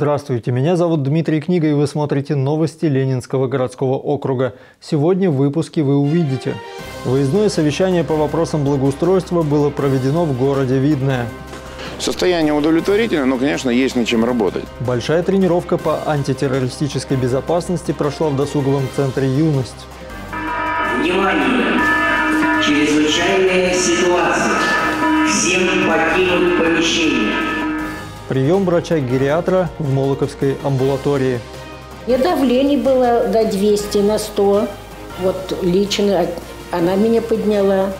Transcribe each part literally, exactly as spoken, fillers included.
Здравствуйте, меня зовут Дмитрий Книга, и вы смотрите новости Ленинского городского округа. Сегодня в выпуске вы увидите. Выездное совещание по вопросам благоустройства было проведено в городе Видное. Состояние удовлетворительное, но, конечно, есть над чем работать. Большая тренировка по антитеррористической безопасности прошла в досуговом центре «Юность». Внимание! Чрезвычайная ситуация. Всем покинуть помещение. Прием врача-гериатра в Молоковской амбулатории. И давление было до двухсот на сто. Вот лично она меня подняла.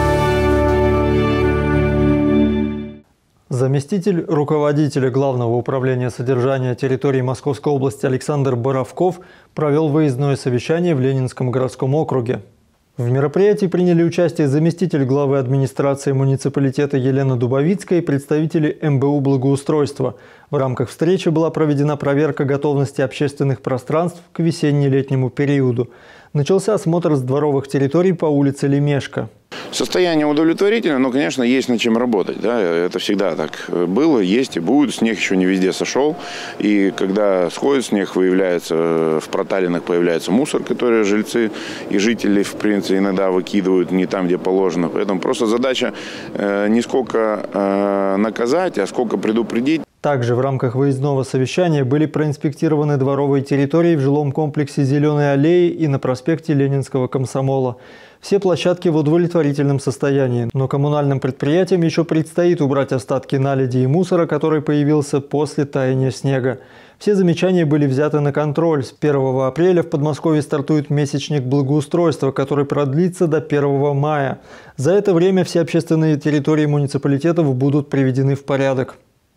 Заместитель руководителя Главного управления содержания территории Московской области Александр Боровков провел выездное совещание в Ленинском городском округе. В мероприятии приняли участие заместитель главы администрации муниципалитета Елена Дубовицкая и представители эм бэ у «Благоустройство». В рамках встречи была проведена проверка готовности общественных пространств к весенне-летнему периоду. Начался осмотр с дворовых территорий по улице Лемешко. Состояние удовлетворительное, но, конечно, есть над чем работать. Да? Это всегда так было, есть и будет. Снег еще не везде сошел. И когда сходит снег, выявляется, в проталинах появляется мусор, который жильцы и жители, в принципе, иногда выкидывают не там, где положено. Поэтому просто задача э, не сколько э, наказать, а сколько предупредить. Также в рамках выездного совещания были проинспектированы дворовые территории в жилом комплексе «Зеленой аллеи» и на проспекте Ленинского комсомола. Все площадки в удовлетворительном состоянии, но коммунальным предприятиям еще предстоит убрать остатки наледи и мусора, который появился после таяния снега. Все замечания были взяты на контроль. С первого апреля в Подмосковье стартует месячник благоустройства, который продлится до первого мая. За это время все общественные территории муниципалитетов будут приведены в порядок.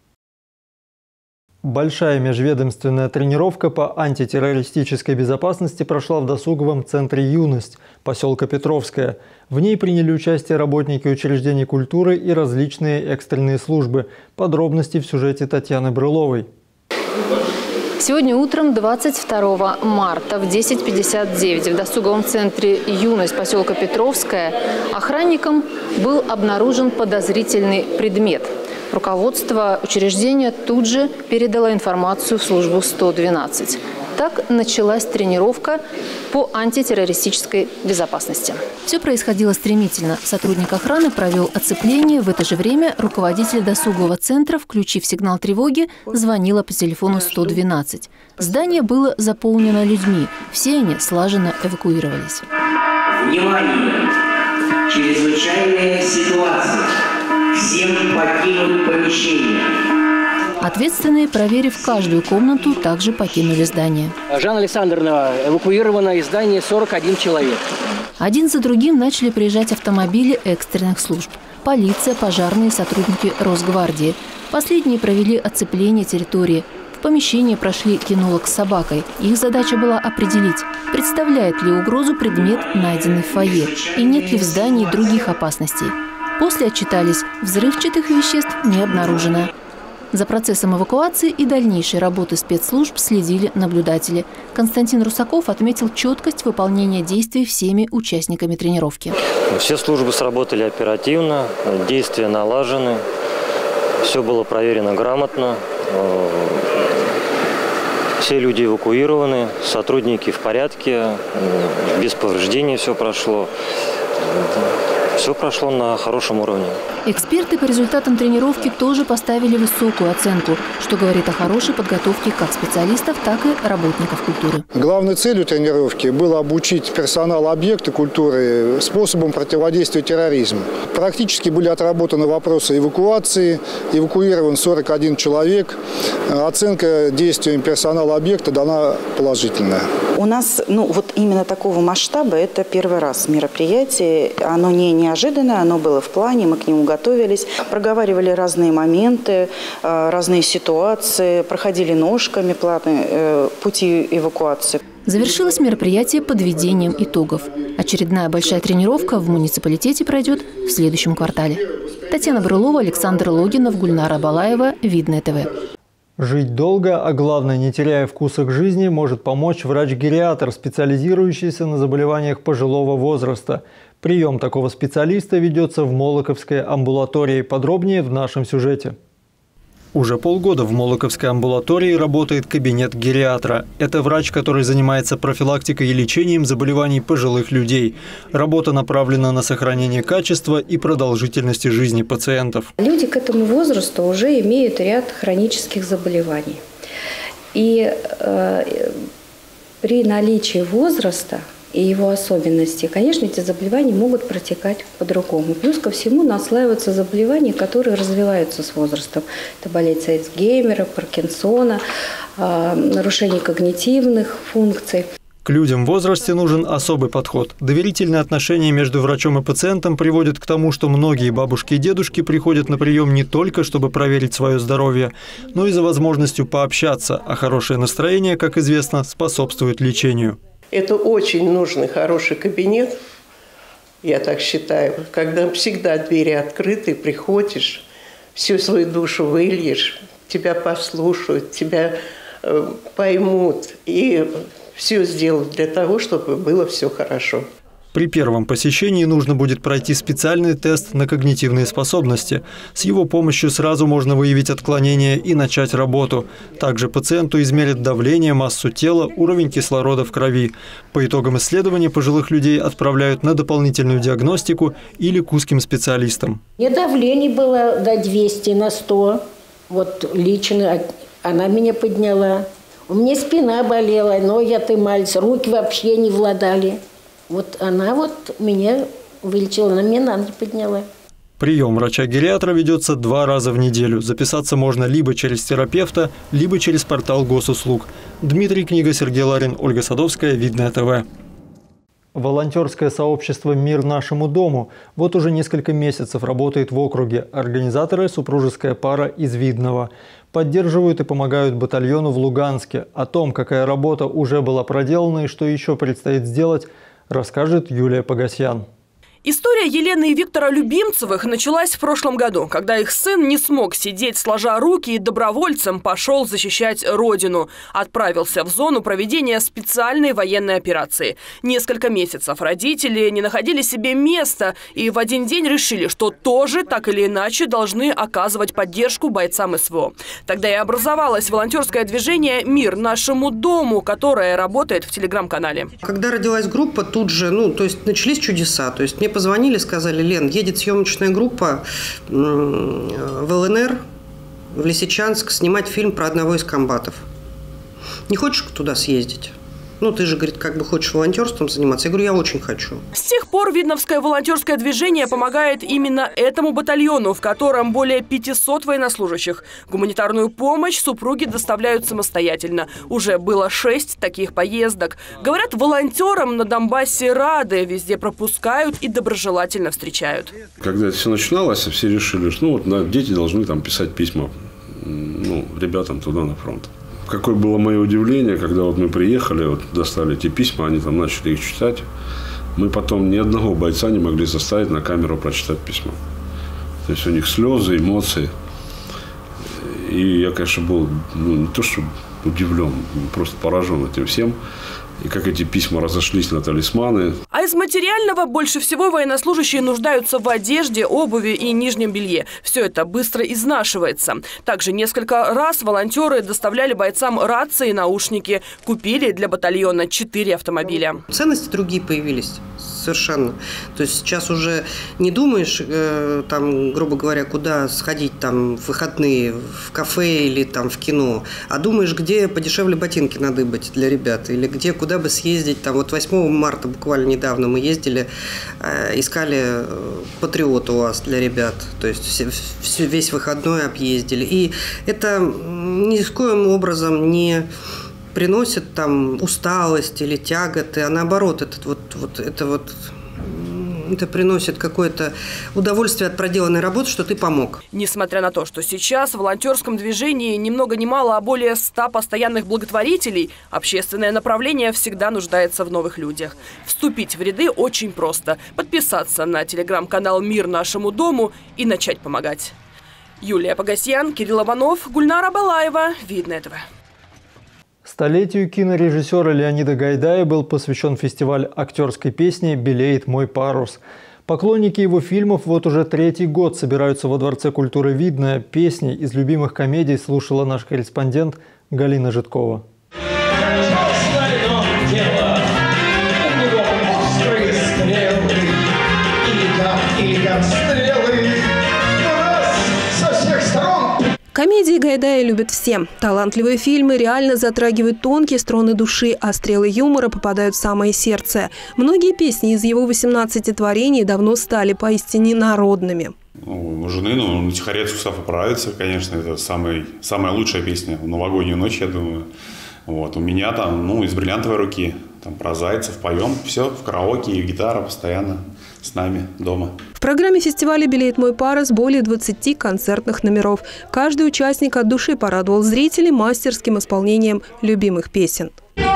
Большая межведомственная тренировка по антитеррористической безопасности прошла в досуговом центре «Юность» поселка Петровская. В ней приняли участие работники учреждений культуры и различные экстренные службы. Подробности в сюжете Татьяны Брыловой. Сегодня утром, двадцать второго марта, в десять пятьдесят девять в досуговом центре «Юность» поселка Петровская охранникам был обнаружен подозрительный предмет. Руководство учреждения тут же передало информацию в службу сто двенадцать. Так началась тренировка по антитеррористической безопасности. Все происходило стремительно. Сотрудник охраны провел оцепление. В это же время руководитель досугового центра, включив сигнал тревоги, звонила по телефону сто двенадцать. Здание было заполнено людьми. Все они слаженно эвакуировались. Внимание! Чрезвычайная ситуация. Всем покинуть помещение. Ответственные, проверив каждую комнату, также покинули здание. Жанна Александровна, эвакуировано из здания сорок один человек. Один за другим начали приезжать автомобили экстренных служб. Полиция, пожарные, сотрудники Росгвардии. Последние провели оцепление территории. В помещении прошли кинолог с собакой. Их задача была определить, представляет ли угрозу предмет, найденный в фойе, и нет ли в здании других опасностей. После отчитались, взрывчатых веществ не обнаружено. За процессом эвакуации и дальнейшей работы спецслужб следили наблюдатели. Константин Русаков отметил четкость выполнения действий всеми участниками тренировки. Все службы сработали оперативно, действия налажены, все было проверено грамотно. Все люди эвакуированы, сотрудники в порядке, без повреждений все прошло. Все прошло на хорошем уровне. Эксперты по результатам тренировки тоже поставили высокую оценку, что говорит о хорошей подготовке как специалистов, так и работников культуры. Главной целью тренировки было обучить персонал объекта культуры способам противодействия терроризму. Практически были отработаны вопросы эвакуации, эвакуирован сорок один человек. Оценка действиям персонала объекта дана положительная. У нас, ну, вот именно такого масштаба это первый раз мероприятие. Оно не неожиданное, оно было в плане, мы к нему готовились, проговаривали разные моменты, разные ситуации, проходили ножками планы, пути эвакуации. Завершилось мероприятие подведением итогов. Очередная большая тренировка в муниципалитете пройдет в следующем квартале. Татьяна Брылова, Александр Логинов, Гульнара Балаева, Видное ТВ. Жить долго, а главное, не теряя вкуса к жизни, может помочь врач-гериатр, специализирующийся на заболеваниях пожилого возраста. Прием такого специалиста ведется в Молоковской амбулатории. Подробнее в нашем сюжете. Уже полгода в Молоковской амбулатории работает кабинет гериатра. Это врач, который занимается профилактикой и лечением заболеваний пожилых людей. Работа направлена на сохранение качества и продолжительности жизни пациентов. Люди к этому возрасту уже имеют ряд хронических заболеваний. И э, при наличии возраста и его особенностей, конечно, эти заболевания могут протекать по-другому. Плюс ко всему наслаиваются заболевания, которые развиваются с возрастом. Это болезнь Альцгеймера, Паркинсона, нарушение когнитивных функций. К людям в возрасте нужен особый подход. Доверительные отношения между врачом и пациентом приводят к тому, что многие бабушки и дедушки приходят на прием не только, чтобы проверить свое здоровье, но и за возможностью пообщаться, а хорошее настроение, как известно, способствует лечению. Это очень нужный, хороший кабинет, я так считаю, когда всегда двери открыты, приходишь, всю свою душу выльешь, тебя послушают, тебя э, поймут и все сделают для того, чтобы было все хорошо. При первом посещении нужно будет пройти специальный тест на когнитивные способности. С его помощью сразу можно выявить отклонения и начать работу. Также пациенту измерят давление, массу тела, уровень кислорода в крови. По итогам исследования пожилых людей отправляют на дополнительную диагностику или к узким специалистам. У меня давление было до двухсот на сто. Вот лично она меня подняла. У меня спина болела, ноги отымались, руки вообще не владали. Вот она вот меня вылечила, она меня на ноги подняла. Прием врача-гериатра ведется два раза в неделю. Записаться можно либо через терапевта, либо через портал госуслуг. Дмитрий Книга, Сергей Ларин, Ольга Садовская, Видное ТВ. Волонтерское сообщество «Мир нашему дому» вот уже несколько месяцев работает в округе. Организаторы – супружеская пара из Видного. Поддерживают и помогают батальону в Луганске. О том, какая работа уже была проделана и что еще предстоит сделать, расскажет Юлия Погосян. История Елены и Виктора Любимцевых началась в прошлом году, когда их сын не смог сидеть сложа руки и добровольцем пошел защищать родину. Отправился в зону проведения специальной военной операции. Несколько месяцев родители не находили себе места и в один день решили, что тоже так или иначе должны оказывать поддержку бойцам СВО. Тогда и образовалось волонтерское движение «Мир нашему дому», которое работает в телеграм-канале. Когда родилась группа, тут же, ну, то есть начались чудеса. То есть мне позвонили, сказали: Лен, едет съемочная группа в ЛНР, в Лисичанск, снимать фильм про одного из комбатов. Не хочешь туда съездить? Ну, ты же, говорит, как бы хочешь волонтерством заниматься. Я говорю, я очень хочу. С тех пор Видновское волонтерское движение помогает именно этому батальону, в котором более пятисот военнослужащих. Гуманитарную помощь супруги доставляют самостоятельно. Уже было шесть таких поездок. Говорят, волонтерам на Донбассе рады, везде пропускают и доброжелательно встречают. Когда это все начиналось, все решили, что ну, вот, да, дети должны там писать письма ну, ребятам туда на фронт. Какое было мое удивление, когда вот мы приехали, вот достали эти письма, они там начали их читать. Мы потом ни одного бойца не могли заставить на камеру прочитать письма. То есть у них слезы, эмоции. И я, конечно, был ну, не то что удивлен, просто поражен этим всем. И как эти письма разошлись на талисманы. А из материального больше всего военнослужащие нуждаются в одежде, обуви и нижнем белье. Все это быстро изнашивается. Также несколько раз волонтеры доставляли бойцам рации и наушники. Купили для батальона четыре автомобиля. Ценности другие появились. Совершенно. То есть сейчас уже не думаешь, э, там, грубо говоря, куда сходить там, в выходные, в кафе или там, в кино, а думаешь, где подешевле ботинки надыбать для ребят, или где, куда бы съездить. Там, вот восьмого марта буквально недавно мы ездили, э, искали «Патриот» у вас для ребят. То есть все, все, весь выходной объездили. И это ни с коим образом не приносит там усталость или тяготы, а наоборот, это вот, вот, это вот это приносит какое-то удовольствие от проделанной работы, что ты помог. Несмотря на то, что сейчас в волонтерском движении ни много ни мало, а более ста постоянных благотворителей, общественное направление всегда нуждается в новых людях. Вступить в ряды очень просто. Подписаться на телеграм-канал «Мир нашему дому» и начать помогать. Юлия Погосян, Кирилл Иванов, Гульнара Балаева, Видное ТВ. Столетию кинорежиссера Леонида Гайдая был посвящен фестиваль актерской песни «Белеет мой парус». Поклонники его фильмов вот уже третий год собираются во Дворце культуры «Видное». Песни из любимых комедий слушала наш корреспондент Галина Житкова. Комедии Гайдая любят все. Талантливые фильмы реально затрагивают тонкие струны души, а стрелы юмора попадают в самое сердце. Многие песни из его восемнадцати творений давно стали поистине народными. Ну, у жены, ну, «Тихорецк Устав оправится», конечно, это самый, самая лучшая песня в новогоднюю ночь, я думаю. Вот. У меня там, ну, «Из бриллиантовой руки», там про зайцев поем, все в караоке и гитара постоянно с нами дома. В программе фестиваля «Белеет мой парус» более двадцати концертных номеров. Каждый участник от души порадовал зрителей мастерским исполнением любимых песен.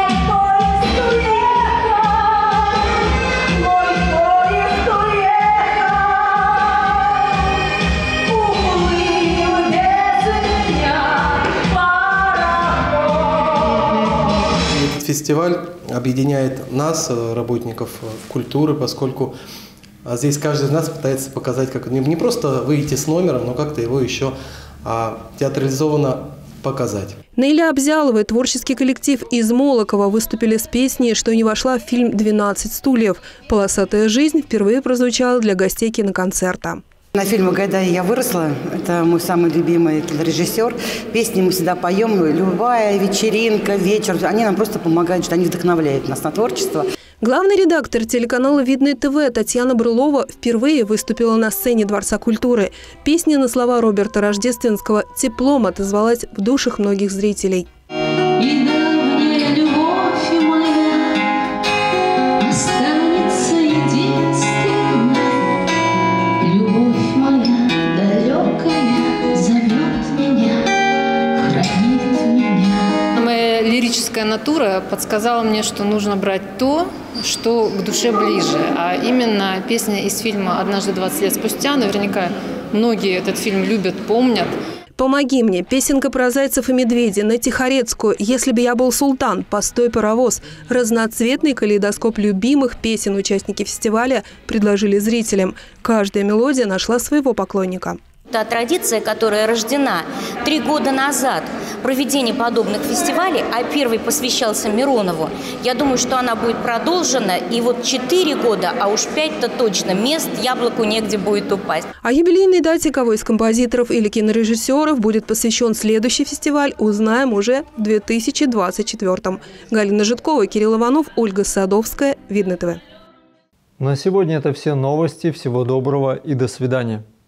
Фестиваль объединяет нас, работников культуры, поскольку здесь каждый из нас пытается показать, как не просто выйти с номером, но как-то его еще а, театрализованно показать. Наиля Абзялова и творческий коллектив из Молокова выступили с песней, что не вошла в фильм «двенадцать стульев». «Полосатая жизнь» впервые прозвучала для гостей киноконцерта. На фильме Гайдая я выросла. Это мой самый любимый режиссер. Песни мы всегда поем. Любая вечеринка, вечер. Они нам просто помогают, что они вдохновляют нас на творчество. Главный редактор телеканала «Видное ТВ» Татьяна Брылова впервые выступила на сцене Дворца культуры. Песня на слова Роберта Рождественского теплом отозвалась в душах многих зрителей. Лирическая натура подсказала мне, что нужно брать то, что к душе ближе. А именно песня из фильма «Однажды двадцать лет спустя». Наверняка многие этот фильм любят, помнят. «Помоги мне» – песенка про зайцев и медведей, на Тихорецкую «Если бы я был султан», «Постой, паровоз». Разноцветный калейдоскоп любимых песен участники фестиваля предложили зрителям. Каждая мелодия нашла своего поклонника. Та традиция, которая рождена три года назад, проведение подобных фестивалей, а первый посвящался Миронову, я думаю, что она будет продолжена. И вот четыре года, а уж пять-то точно, мест яблоку негде будет упасть. О юбилейной дате кого из композиторов или кинорежиссеров будет посвящен следующий фестиваль, узнаем уже в две тысячи двадцать четвёртом. Галина Житкова, Кирилл Иванов, Ольга Садовская, Видное ТВ. На сегодня это все новости. Всего доброго и до свидания.